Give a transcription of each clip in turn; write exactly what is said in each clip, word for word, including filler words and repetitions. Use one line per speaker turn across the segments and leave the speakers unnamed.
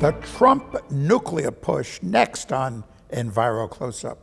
The Trump nuclear push, next on Enviro Close-Up.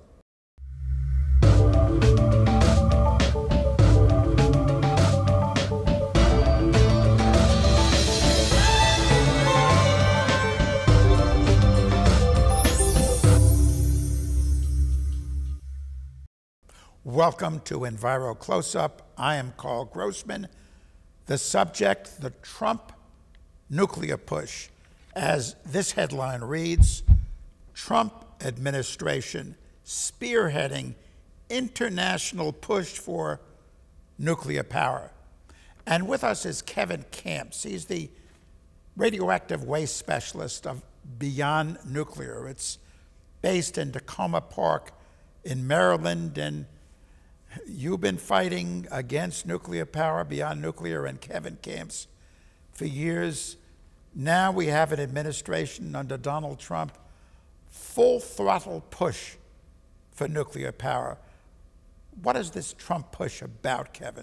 Welcome to Enviro Close-Up. I am Carl Grossman. The subject, the Trump nuclear push. As this headline reads, Trump administration spearheading international push for nuclear power. And with us is Kevin Kamps. He's the radioactive waste specialist of Beyond Nuclear. It's based in Tacoma Park in Maryland, and you've been fighting against nuclear power, Beyond Nuclear, and Kevin Kamps for years. Now we have an administration under Donald Trump, full throttle push for nuclear power. What is this Trump push about, Kevin?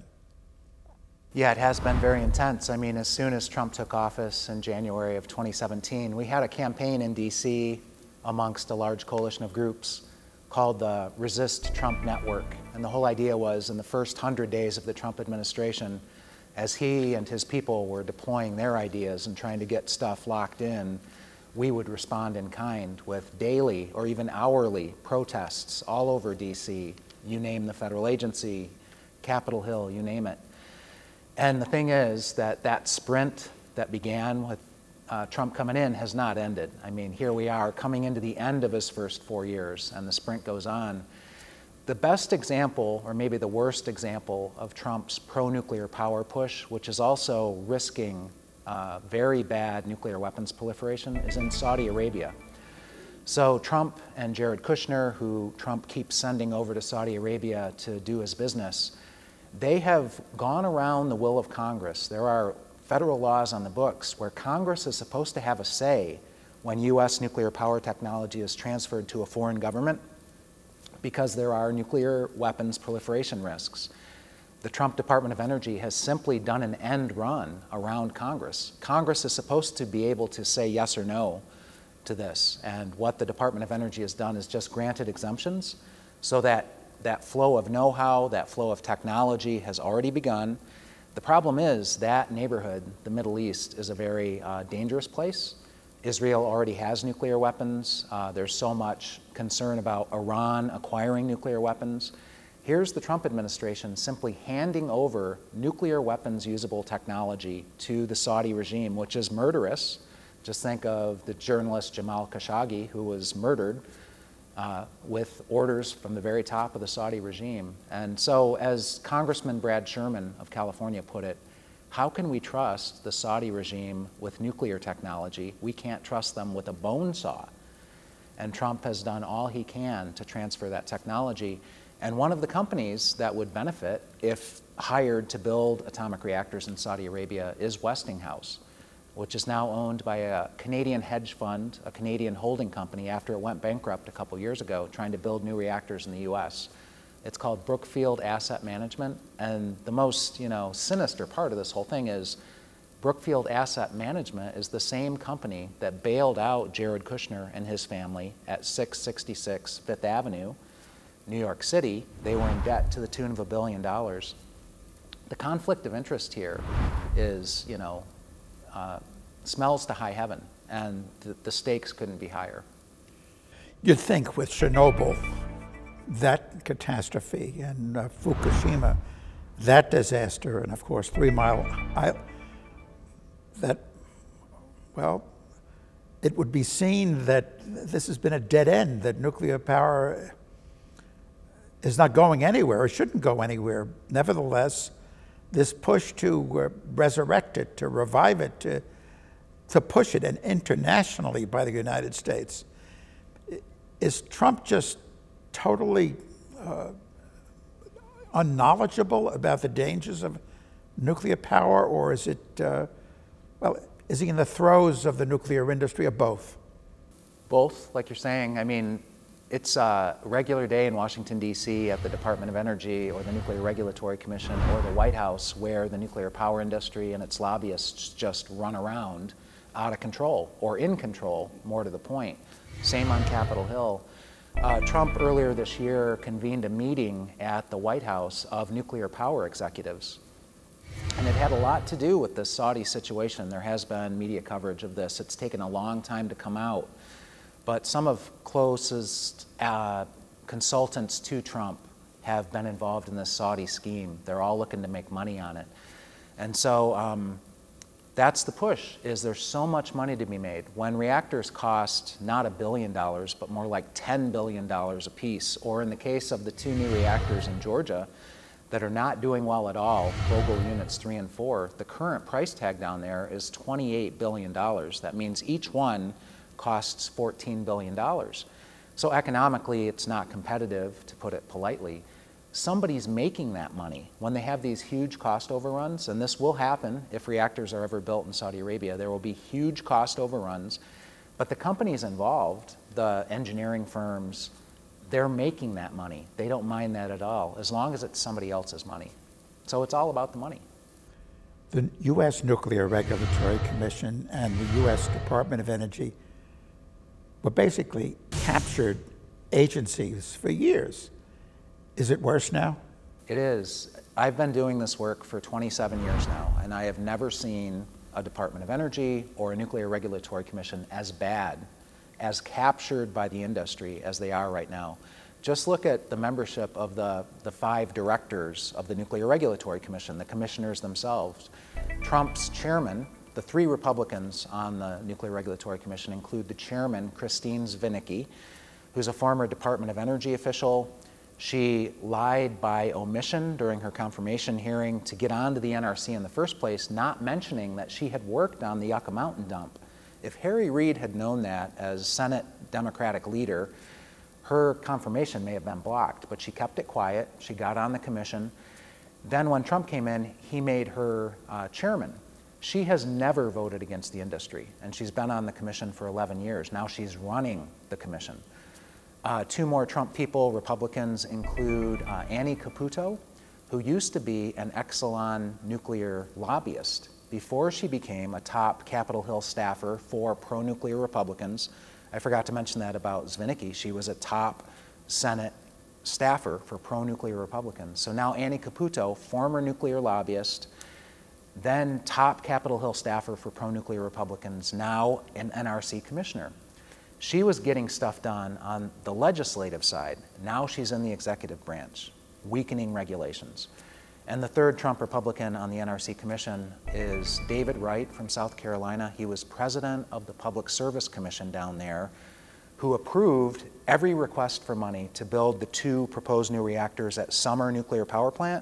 Yeah, it has been very intense. I mean, as soon as Trump took office in January of twenty seventeen, we had a campaign in D C amongst a large coalition of groups called the Resist Trump Network. And the whole idea was, in the first hundred days of the Trump administration, as he and his people were deploying their ideas and trying to get stuff locked in, we would respond in kind with daily or even hourly protests all over D C. You name the federal agency, Capitol Hill, you name it. And the thing is that that sprint that began with uh, Trump coming in has not ended. I mean, here we are coming into the end of his first four years and the sprint goes on. The best example, or maybe the worst example, of Trump's pro-nuclear power push, which is also risking uh, very bad nuclear weapons proliferation, is in Saudi Arabia. So Trump and Jared Kushner, who Trump keeps sending over to Saudi Arabia to do his business, they have gone around the will of Congress. There are federal laws on the books where Congress is supposed to have a say when U S nuclear power technology is transferred to a foreign government, because there are nuclear weapons proliferation risks. The Trump Department of Energy has simply done an end run around Congress. Congress is supposed to be able to say yes or no to this, and what the Department of Energy has done is just granted exemptions so that that flow of know-how, that flow of technology has already begun. The problem is that neighborhood, the Middle East, is a very uh, dangerous place. Israel already has nuclear weapons. Uh, there's so much concern about Iran acquiring nuclear weapons. Here's the Trump administration simply handing over nuclear weapons usable technology to the Saudi regime, which is murderous. Just think of the journalist Jamal Khashoggi, who was murdered uh, with orders from the very top of the Saudi regime. And so, as Congressman Brad Sherman of California put it, how can we trust the Saudi regime with nuclear technology? We can't trust them with a bone saw. And Trump has done all he can to transfer that technology. And one of the companies that would benefit if hired to build atomic reactors in Saudi Arabia is Westinghouse, which is now owned by a Canadian hedge fund, a Canadian holding company, after it went bankrupt a couple years ago trying to build new reactors in the U S. It's called Brookfield Asset Management, and the most, you know, sinister part of this whole thing is Brookfield Asset Management is the same company that bailed out Jared Kushner and his family at six sixty-six Fifth Avenue, New York City. They were in debt to the tune of a billion dollars. The conflict of interest here is, you know, uh, smells to high heaven, and the, the stakes couldn't be higher.
You'd think with Chernobyl, that catastrophe, and uh, Fukushima, that disaster, and of course Three Mile Island, that, well, it would be seen that this has been a dead end, that nuclear power is not going anywhere or shouldn't go anywhere. Nevertheless, this push to uh, resurrect it, to revive it, to, to push it, and internationally by the United States, is Trump just totally uh, unknowledgeable about the dangers of nuclear power, or is it, uh, well, is he in the throes of the nuclear industry, or both?
Both, like you're saying. I mean, it's a regular day in Washington, D C at the Department of Energy or the Nuclear Regulatory Commission or the White House, where the nuclear power industry and its lobbyists just run around out of control, or in control, more to the point. Same on Capitol Hill. Uh, Trump earlier this year convened a meeting at the White House of nuclear power executives. And it had a lot to do with this Saudi situation. There has been media coverage of this. It's taken a long time to come out. But some of closest uh, consultants to Trump have been involved in this Saudi scheme. They're all looking to make money on it. And so um, that's the push, is there's so much money to be made. When reactors cost not a billion dollars, but more like ten billion dollars a piece, or in the case of the two new reactors in Georgia that are not doing well at all, Vogtle units three and four, the current price tag down there is twenty-eight billion dollars. That means each one costs fourteen billion dollars. So economically, it's not competitive, to put it politely. Somebody's making that money when they have these huge cost overruns, and this will happen if reactors are ever built in Saudi Arabia. There will be huge cost overruns, but the companies involved, the engineering firms, they're making that money. They don't mind that at all, as long as it's somebody else's money. So it's all about the money.
The U S Nuclear Regulatory Commission and the U S Department of Energy were basically captured agencies for years. Is it worse now?
It is. I've been doing this work for twenty-seven years now, and I have never seen a Department of Energy or a Nuclear Regulatory Commission as bad, as captured by the industry as they are right now. Just look at the membership of the, the five directors of the Nuclear Regulatory Commission, the commissioners themselves. Trump's chairman, the three Republicans on the Nuclear Regulatory Commission include the chairman, Christine Zwinicki, who's a former Department of Energy official. She lied by omission during her confirmation hearing to get onto the N R C in the first place, not mentioning that she had worked on the Yucca Mountain dump. If Harry Reid had known that as Senate Democratic leader, her confirmation may have been blocked, but she kept it quiet. She got on the commission. Then when Trump came in, he made her uh, chairman. She has never voted against the industry, and she's been on the commission for eleven years. Now she's running the commission. Uh, two more Trump people, Republicans, include uh, Annie Caputo, who used to be an Exelon nuclear lobbyist before she became a top Capitol Hill staffer for pro-nuclear Republicans. I forgot to mention that about Zwinicki. She was a top Senate staffer for pro-nuclear Republicans. So now Annie Caputo, former nuclear lobbyist, then top Capitol Hill staffer for pro-nuclear Republicans, now an N R C commissioner. She was getting stuff done on the legislative side. Now she's in the executive branch, weakening regulations. And the third Trump Republican on the N R C Commission is David Wright from South Carolina. He was president of the Public Service Commission down there, who approved every request for money to build the two proposed new reactors at Summer Nuclear Power Plant.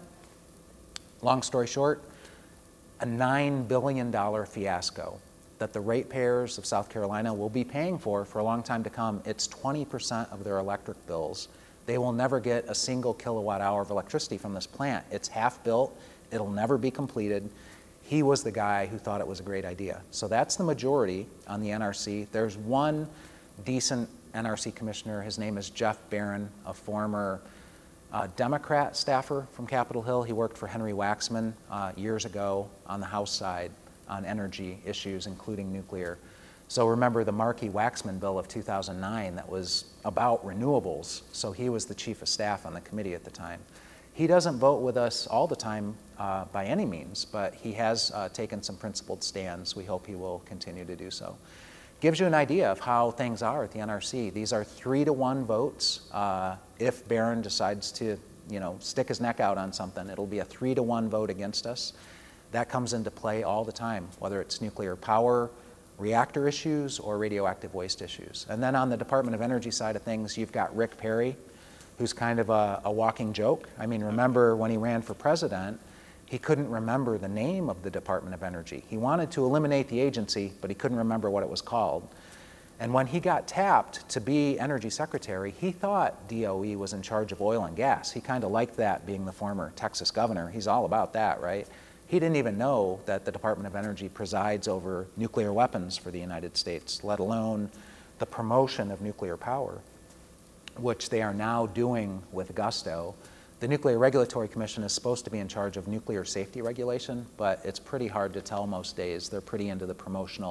Long story short, a nine billion dollar fiasco that the ratepayers of South Carolina will be paying for for a long time to come. It's twenty percent of their electric bills. They will never get a single kilowatt hour of electricity from this plant. It's half built, it'll never be completed. He was the guy who thought it was a great idea. So that's the majority on the N R C. There's one decent N R C commissioner, his name is Jeff Barron, a former uh, Democrat staffer from Capitol Hill. He worked for Henry Waxman uh, years ago on the House side on energy issues, including nuclear. So remember the Markey Waxman bill of two thousand nine that was about renewables. So he was the chief of staff on the committee at the time. He doesn't vote with us all the time uh, by any means, but he has uh, taken some principled stands. We hope he will continue to do so. Gives you an idea of how things are at the N R C. These are three to one votes. Uh, if Barron decides to, you know, stick his neck out on something, it'll be a three to one vote against us. That comes into play all the time, whether it's nuclear power, reactor issues, or radioactive waste issues. And then on the Department of Energy side of things, you've got Rick Perry, who's kind of a, a walking joke. I mean, remember when he ran for president, he couldn't remember the name of the Department of Energy. He wanted to eliminate the agency, but he couldn't remember what it was called. And when he got tapped to be Energy Secretary, he thought D O E was in charge of oil and gas. He kind of liked that, being the former Texas governor. He's all about that, right? He didn't even know that the Department of Energy presides over nuclear weapons for the United States, let alone the promotion of nuclear power, which they are now doing with gusto. The Nuclear Regulatory Commission is supposed to be in charge of nuclear safety regulation, but it's pretty hard to tell most days. They're pretty into the promotional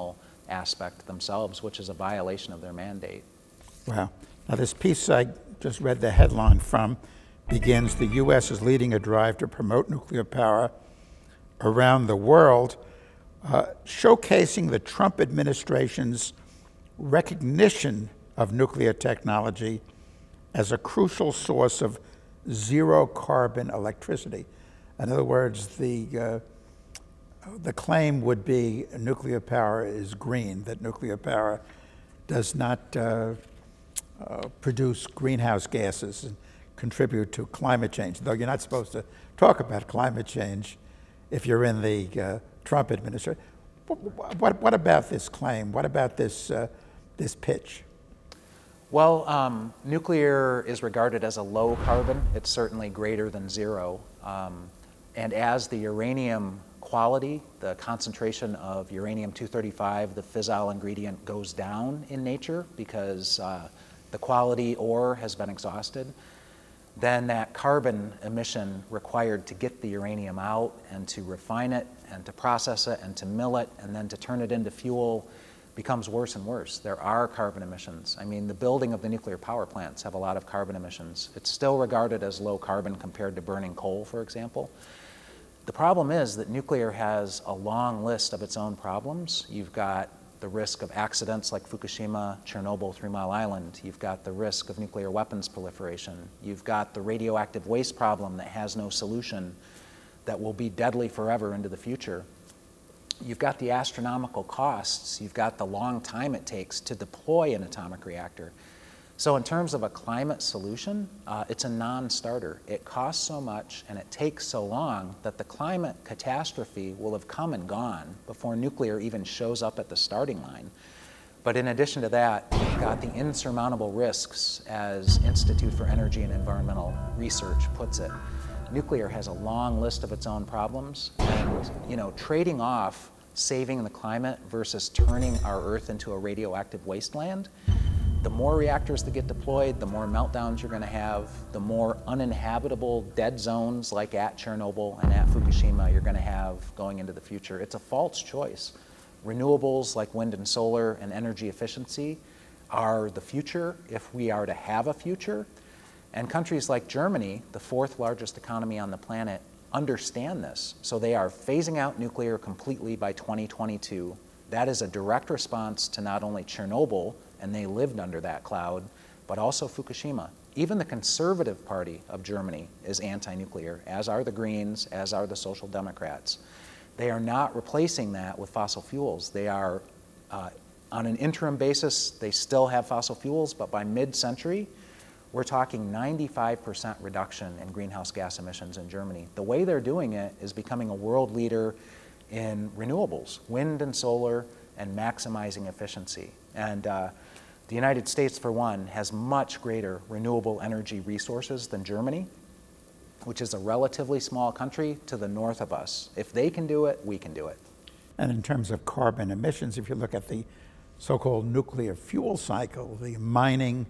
aspect themselves, which is a violation of their mandate.
Wow. Now, this piece I just read the headline from begins, "The U S is leading a drive to promote nuclear power around the world," uh, showcasing the Trump administration's recognition of nuclear technology as a crucial source of zero carbon electricity. In other words, the, uh, the claim would be nuclear power is green, that nuclear power does not uh, uh, produce greenhouse gases and contribute to climate change, though you're not supposed to talk about climate change if you're in the uh, Trump administration. What, what, what about this claim? What about this, uh, this pitch?
Well, um, nuclear is regarded as a low carbon. It's certainly greater than zero. Um, and as the uranium quality, the concentration of uranium two thirty-five, the fissile ingredient, goes down in nature because uh, the quality ore has been exhausted, then that carbon emission required to get the uranium out and to refine it and to process it and to mill it and then to turn it into fuel becomes worse and worse. There are carbon emissions. I mean, the building of the nuclear power plants have a lot of carbon emissions. It's still regarded as low carbon compared to burning coal, for example. The problem is that nuclear has a long list of its own problems. You've got the risk of accidents like Fukushima, Chernobyl, Three Mile Island. You've got the risk of nuclear weapons proliferation. You've got the radioactive waste problem that has no solution, that will be deadly forever into the future. You've got the astronomical costs. You've got the long time it takes to deploy an atomic reactor. So in terms of a climate solution, uh, it's a non-starter. It costs so much and it takes so long that the climate catastrophe will have come and gone before nuclear even shows up at the starting line. But in addition to that, you've got the insurmountable risks, as Institute for Energy and Environmental Research puts it. Nuclear has a long list of its own problems, and you know, trading off saving the climate versus turning our Earth into a radioactive wasteland, the more reactors that get deployed, the more meltdowns you're going to have, the more uninhabitable dead zones like at Chernobyl and at Fukushima you're going to have going into the future. It's a false choice. Renewables like wind and solar and energy efficiency are the future if we are to have a future. And countries like Germany, the fourth largest economy on the planet, understand this. So they are phasing out nuclear completely by twenty twenty-two. That is a direct response to not only Chernobyl, and they lived under that cloud, but also Fukushima. Even the Conservative Party of Germany is anti-nuclear, as are the Greens, as are the Social Democrats. They are not replacing that with fossil fuels. They are, uh, on an interim basis, they still have fossil fuels, but by mid-century, we're talking ninety-five percent reduction in greenhouse gas emissions in Germany. The way they're doing it is becoming a world leader in renewables, wind and solar, and maximizing efficiency. And uh, the United States, for one, has much greater renewable energy resources than Germany, which is a relatively small country to the north of us. If they can do it, we can do it.
And in terms of carbon emissions, if you look at the so-called nuclear fuel cycle, the mining,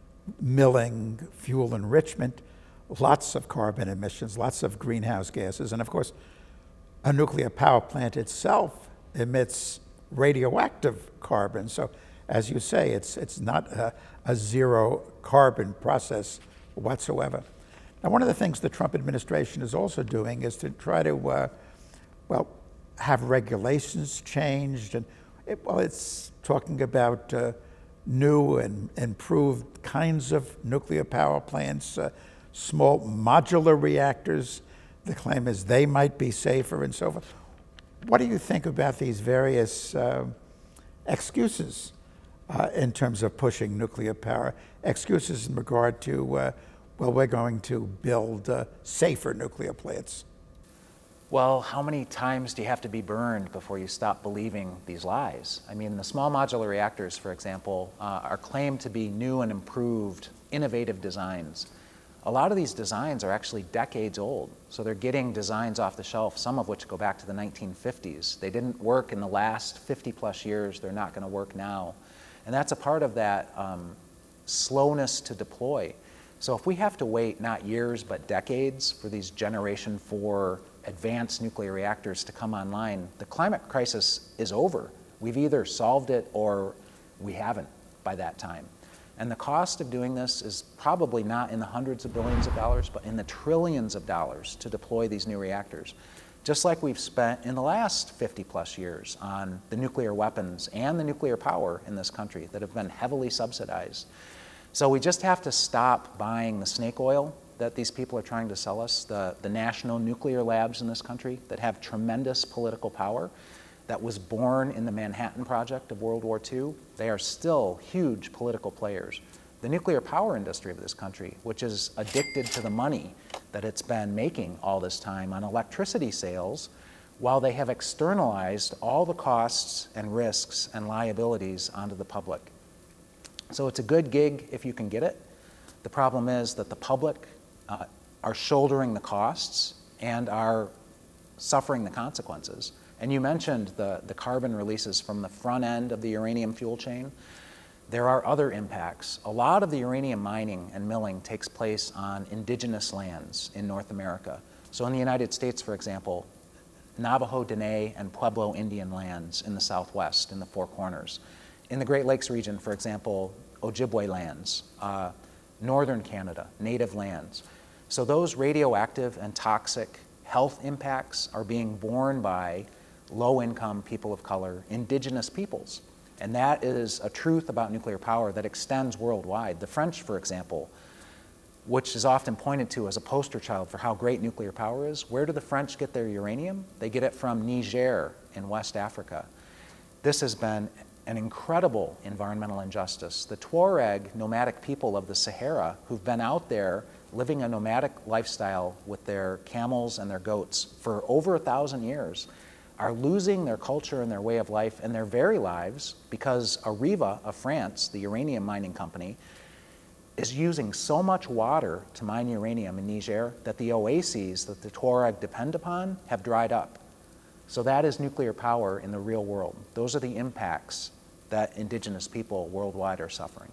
milling, fuel enrichment, lots of carbon emissions, lots of greenhouse gases, and of course, a nuclear power plant itself emits radioactive carbon. So, as you say, it's, it's not a, a zero carbon process whatsoever. Now, one of the things the Trump administration is also doing is to try to, uh, well, have regulations changed. And, it, well, it's talking about uh, new and improved kinds of nuclear power plants, uh, small modular reactors. The claim is they might be safer and so forth. What do you think about these various uh, excuses uh, in terms of pushing nuclear power? Excuses in regard to, uh, well, we're going to build uh, safer nuclear plants.
Well, how many times do you have to be burned before you stop believing these lies? I mean, the small modular reactors, for example, uh, are claimed to be new and improved, innovative designs. A lot of these designs are actually decades old, so they're getting designs off the shelf, some of which go back to the nineteen fifties. They didn't work in the last fifty plus years, they're not going to work now. And that's a part of that um, slowness to deploy. So if we have to wait not years but decades for these generation four advanced nuclear reactors to come online, the climate crisis is over. We've either solved it or we haven't by that time. And the cost of doing this is probably not in the hundreds of billions of dollars, but in the trillions of dollars to deploy these new reactors. Just like we've spent in the last fifty plus years on the nuclear weapons and the nuclear power in this country that have been heavily subsidized. So we just have to stop buying the snake oil that these people are trying to sell us, the, the national nuclear labs in this country that have tremendous political power, that was born in the Manhattan Project of World War Two. They are still huge political players. The nuclear power industry of this country, which is addicted to the money that it's been making all this time on electricity sales, while they have externalized all the costs and risks and liabilities onto the public. So it's a good gig if you can get it. The problem is that the public uh, are shouldering the costs and are suffering the consequences. And you mentioned the, the carbon releases from the front end of the uranium fuel chain. There are other impacts. A lot of the uranium mining and milling takes place on indigenous lands in North America. So in the United States, for example, Navajo, Dene, and Pueblo Indian lands in the Southwest, in the Four Corners. In the Great Lakes region, for example, Ojibwe lands, uh, Northern Canada, native lands. So those radioactive and toxic health impacts are being borne by low-income people of color, indigenous peoples. And that is a truth about nuclear power that extends worldwide. The French, for example, which is often pointed to as a poster child for how great nuclear power is, where do the French get their uranium? They get it from Niger in West Africa. This has been an incredible environmental injustice. The Tuareg nomadic people of the Sahara who've been out there living a nomadic lifestyle with their camels and their goats for over a thousand years are losing their culture and their way of life and their very lives because Areva of France, the uranium mining company, is using so much water to mine uranium in Niger that the oases that the Tuareg depend upon have dried up. So that is nuclear power in the real world. Those are the impacts that indigenous people worldwide are suffering.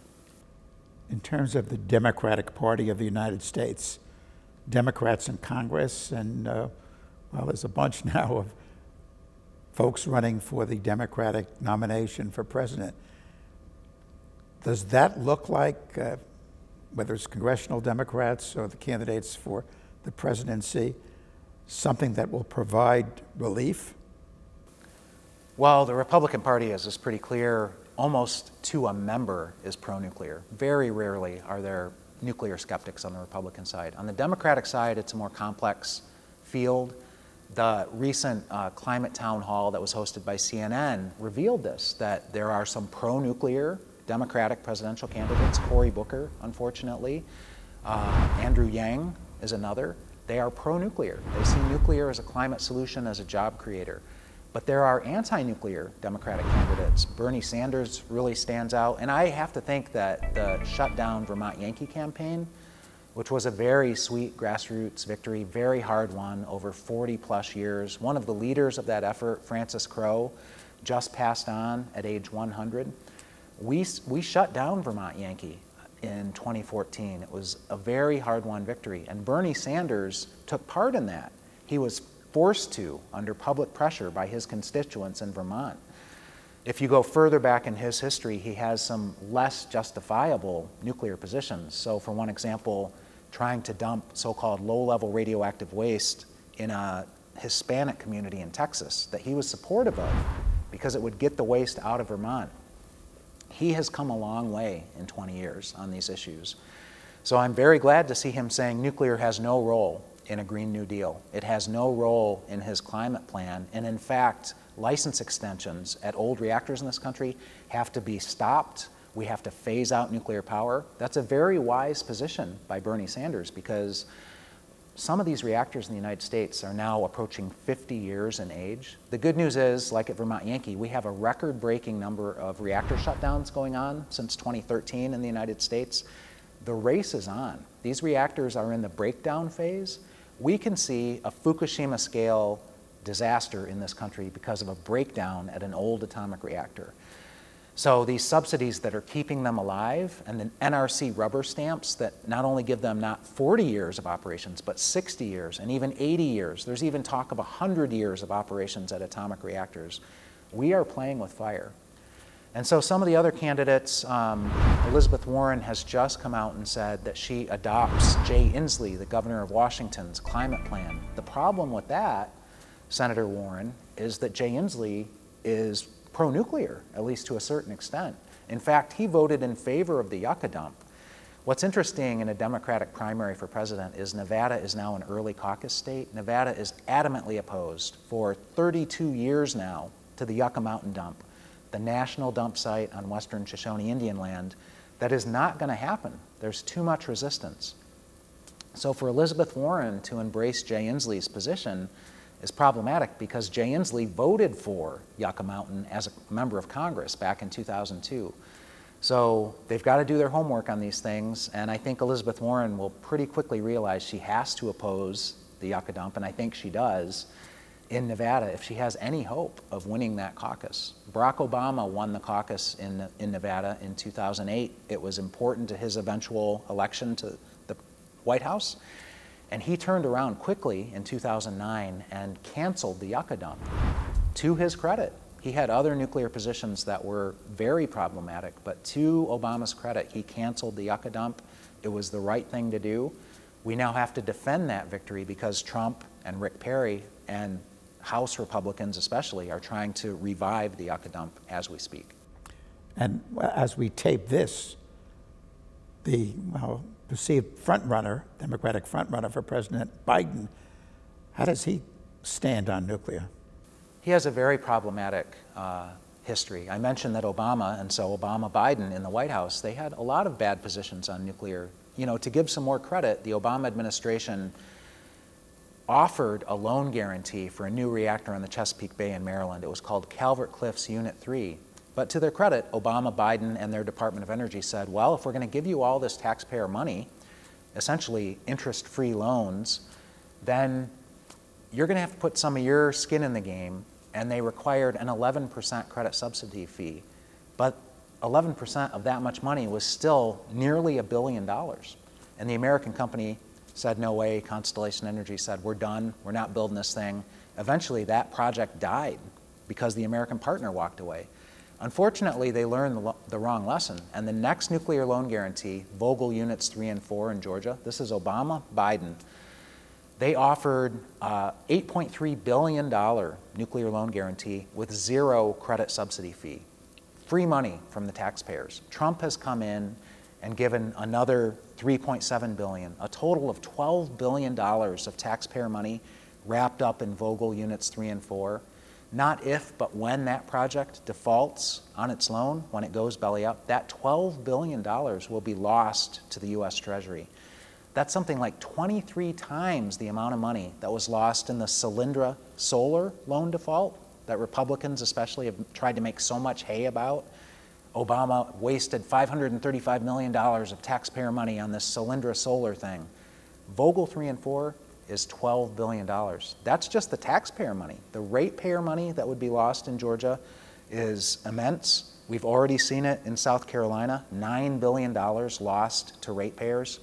In terms of the Democratic Party of the United States, Democrats in Congress, and uh, well, there's a bunch now of folks running for the Democratic nomination for president. Does that look like, uh, whether it's congressional Democrats or the candidates for the presidency, something that will provide relief?
Well, the Republican Party is, is pretty clear. Almost to a member is pro-nuclear. Very rarely are there nuclear skeptics on the Republican side. On the Democratic side, it's a more complex field. The recent uh, climate town hall that was hosted by C N N revealed this, that there are some pro-nuclear Democratic presidential candidates. Cory Booker, unfortunately. Uh, Andrew Yang is another. They are pro-nuclear. They see nuclear as a climate solution, as a job creator. But there are anti-nuclear Democratic candidates. Bernie Sanders really stands out. And I have to think that the shut down Vermont Yankee campaign, which was a very sweet grassroots victory, very hard won over forty plus years. One of the leaders of that effort, Francis Crowe, just passed on at age one hundred. We, we shut down Vermont Yankee in twenty fourteen. It was a very hard won victory. And Bernie Sanders took part in that. He was forced to under public pressure by his constituents in Vermont. If you go further back in his history, he has some less justifiable nuclear positions. So for one example, trying to dump so-called low-level radioactive waste in a Hispanic community in Texas that he was supportive of because it would get the waste out of Vermont. He has come a long way in twenty years on these issues. So I'm very glad to see him saying nuclear has no role in a Green New Deal. It has no role in his climate plan. And in fact, license extensions at old reactors in this country have to be stopped. We have to phase out nuclear power. That's a very wise position by Bernie Sanders because some of these reactors in the United States are now approaching fifty years in age. The good news is, like at Vermont Yankee, we have a record-breaking number of reactor shutdowns going on since twenty thirteen in the United States. The race is on. These reactors are in the breakdown phase. We can see a Fukushima-scale disaster in this country because of a breakdown at an old atomic reactor. So these subsidies that are keeping them alive and the N R C rubber stamps that not only give them not forty years of operations, but sixty years and even eighty years. There's even talk of one hundred years of operations at atomic reactors. We are playing with fire. And so some of the other candidates, um, Elizabeth Warren has just come out and said that she adopts Jay Inslee, the governor of Washington's climate plan. The problem with that, Senator Warren, is that Jay Inslee is pro-nuclear, at least to a certain extent. In fact, he voted in favor of the Yucca dump. What's interesting in a Democratic primary for president is Nevada is now an early caucus state. Nevada is adamantly opposed for thirty-two years now to the Yucca Mountain dump, the national dump site on western Shoshone Indian land. That is not going to happen. There's too much resistance. So for Elizabeth Warren to embrace Jay Inslee's position is problematic because Jay Inslee voted for Yucca Mountain as a member of Congress back in two thousand two. So they've got to do their homework on these things, and I think Elizabeth Warren will pretty quickly realize she has to oppose the Yucca dump, and I think she does, in Nevada if she has any hope of winning that caucus. Barack Obama won the caucus in, in Nevada in two thousand eight. It was important to his eventual election to the White House, and he turned around quickly in two thousand nine and canceled the Yucca dump. To his credit, he had other nuclear positions that were very problematic, but to Obama's credit, he canceled the Yucca dump. It was the right thing to do. We now have to defend that victory because Trump and Rick Perry and House Republicans especially are trying to revive the Yucca dump as we speak.
And as we tape this, the well, perceived frontrunner, Democratic frontrunner for President Biden, how does he stand on nuclear?
He has a very problematic uh, history. I mentioned that Obama, and so Obama, Biden in the White House, they had a lot of bad positions on nuclear. You know, to give some more credit, the Obama administration offered a loan guarantee for a new reactor on the Chesapeake Bay in Maryland. It was called Calvert Cliffs Unit three. But to their credit, Obama, Biden, and their Department of Energy said, well, if we're going to give you all this taxpayer money, essentially interest-free loans, then you're going to have to put some of your skin in the game, and they required an eleven percent credit subsidy fee. But eleven percent of that much money was still nearly a billion dollars. And the American company said, no way. Constellation Energy said, we're done. We're not building this thing. Eventually, that project died because the American partner walked away. Unfortunately, they learned the, the wrong lesson. And the next nuclear loan guarantee, Vogtle Units three and four in Georgia, this is Obama, Biden, they offered uh, eight point three billion dollars nuclear loan guarantee with zero credit subsidy fee. Free money from the taxpayers. Trump has come in and given another three point seven billion dollars, a total of twelve billion dollars of taxpayer money wrapped up in Vogtle Units three and four. Not if, but when that project defaults on its loan, when it goes belly up, that twelve billion dollars will be lost to the U S Treasury. That's something like twenty-three times the amount of money that was lost in the Solyndra solar loan default that Republicans especially have tried to make so much hay about. Obama wasted five hundred thirty-five million dollars of taxpayer money on this Solyndra solar thing. Vogtle three and four is twelve billion dollars. That's just the taxpayer money. The ratepayer money that would be lost in Georgia is immense. We've already seen it in South Carolina, nine billion dollars lost to ratepayers.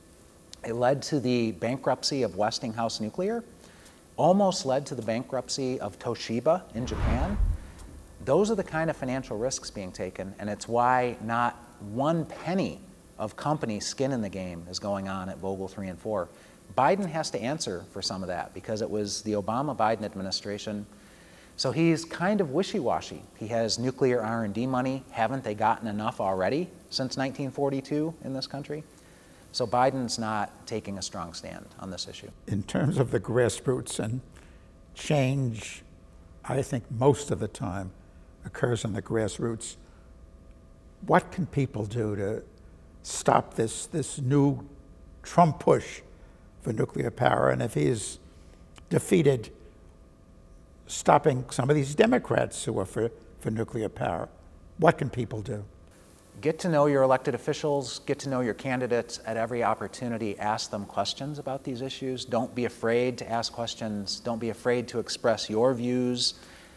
It led to the bankruptcy of Westinghouse Nuclear, almost led to the bankruptcy of Toshiba in Japan. Those are the kind of financial risks being taken, and it's why not one penny of company skin in the game is going on at Vogtle three and four. Biden has to answer for some of that because it was the Obama-Biden administration. So he's kind of wishy-washy. He has nuclear R and D money. Haven't they gotten enough already since nineteen forty-two in this country? So Biden's not taking a strong stand on this issue.
In terms of the grassroots, and change, I think most of the time occurs in the grassroots, what can people do to stop this, this new Trump push for nuclear power? And if he's defeated, stopping some of these Democrats who are for, for nuclear power, what can people do?
Get to know your elected officials, get to know your candidates at every opportunity, ask them questions about these issues. Don't be afraid to ask questions. Don't be afraid to express your views.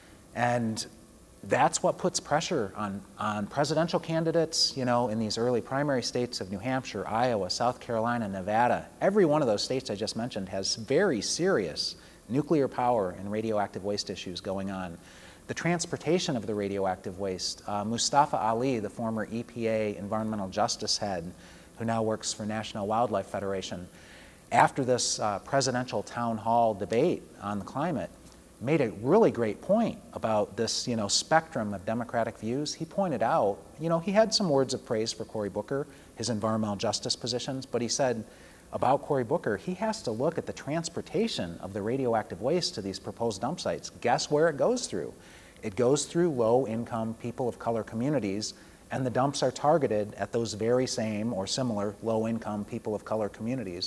And that's what puts pressure on, on presidential candidates, you know, in these early primary states of New Hampshire, Iowa, South Carolina, Nevada. Every one of those states I just mentioned has very serious nuclear power and radioactive waste issues going on. The transportation of the radioactive waste. Uh, Mustafa Ali, the former E P A environmental justice head, who now works for National Wildlife Federation, after this uh, presidential town hall debate on the climate, made a really great point about this, you know, spectrum of democratic views. He pointed out, you know, he had some words of praise for Cory Booker, his environmental justice positions, but he said about Cory Booker, he has to look at the transportation of the radioactive waste to these proposed dump sites. Guess where it goes through? It goes through low-income people of color communities, and the dumps are targeted at those very same or similar low-income people of color communities.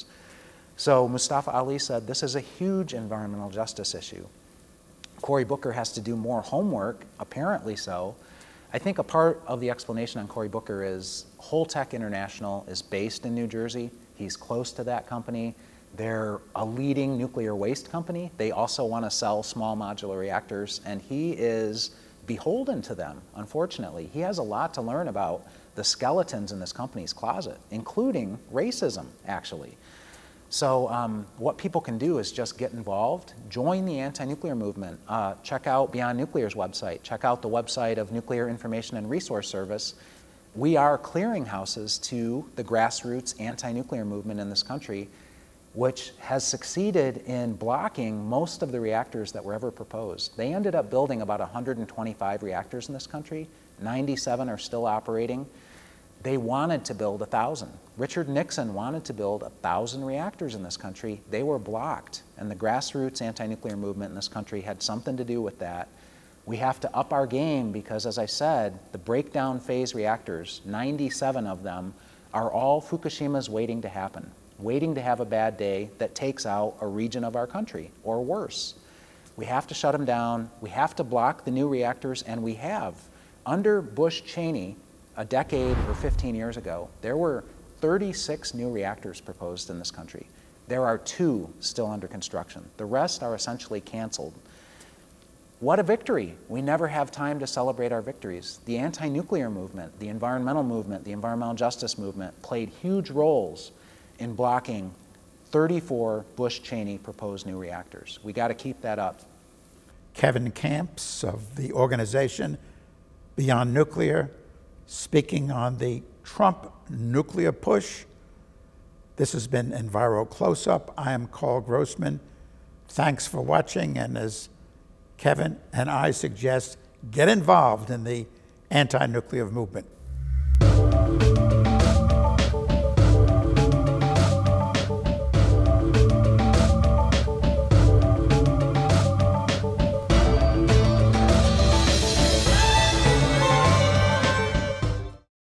So Mustafa Ali said this is a huge environmental justice issue. Cory Booker has to do more homework, apparently so. I think a part of the explanation on Cory Booker is Holtec International is based in New Jersey. He's close to that company. They're a leading nuclear waste company. They also want to sell small modular reactors, and he is beholden to them, unfortunately. He has a lot to learn about the skeletons in this company's closet, including racism, actually. So um, what people can do is just get involved, join the anti-nuclear movement, uh, check out Beyond Nuclear's website, check out the website of Nuclear Information and Resource Service. We are clearinghouses to the grassroots anti-nuclear movement in this country, which has succeeded in blocking most of the reactors that were ever proposed. They ended up building about one hundred twenty-five reactors in this country. ninety-seven are still operating. They wanted to build a thousand. Richard Nixon wanted to build a thousand reactors in this country. They were blocked, and the grassroots anti-nuclear movement in this country had something to do with that. We have to up our game because, as I said, the breakdown phase reactors, ninety-seven of them, are all Fukushimas waiting to happen, waiting to have a bad day that takes out a region of our country, or worse. We have to shut them down. We have to block the new reactors, and we have. Under Bush-Cheney, a decade or fifteen years ago, there were thirty-six new reactors proposed in this country. There are two still under construction. The rest are essentially canceled. What a victory. We never have time to celebrate our victories. The anti-nuclear movement, the environmental movement, the environmental justice movement played huge roles in blocking thirty-four Bush-Cheney proposed new reactors. We got to keep that up.
Kevin Kamps of the organization Beyond Nuclear, speaking on the Trump nuclear push. This has been Enviro Close-Up. I am Carl Grossman. Thanks for watching, and as Kevin and I suggest, get involved in the anti-nuclear movement.